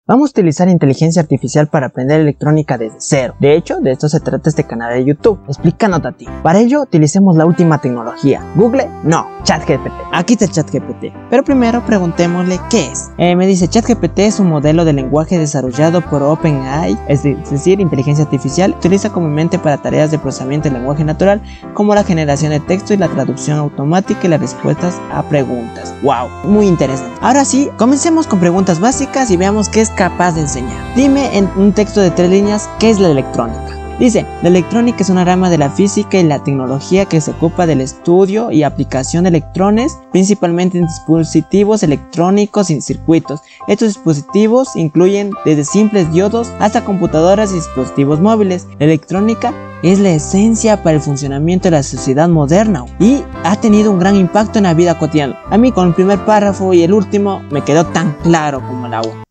Vamos a utilizar inteligencia artificial para aprender electrónica desde cero. De hecho, de esto se trata este canal de YouTube. Explícanos a ti. Para ello, utilicemos la última tecnología. ¿Google? No. ChatGPT. Aquí está ChatGPT. Pero primero preguntémosle qué es. Me dice ChatGPT es un modelo de lenguaje desarrollado por OpenAI, es decir, inteligencia artificial. Utiliza comúnmente para tareas de procesamiento del lenguaje natural, como la generación de texto y la traducción automática y las respuestas a preguntas. ¡Wow! Muy interesante. Ahora sí, comencemos con preguntas básicas y veamos qué es capaz de enseñar. Dime en un texto de 3 líneas qué es la electrónica. Dice, la electrónica es una rama de la física y la tecnología que se ocupa del estudio y aplicación de electrones, principalmente en dispositivos electrónicos y circuitos. Estos dispositivos incluyen desde simples diodos hasta computadoras y dispositivos móviles. La electrónica es la esencia para el funcionamiento de la sociedad moderna y ha tenido un gran impacto en la vida cotidiana. A mí con el primer párrafo y el último me quedó tan claro como el agua.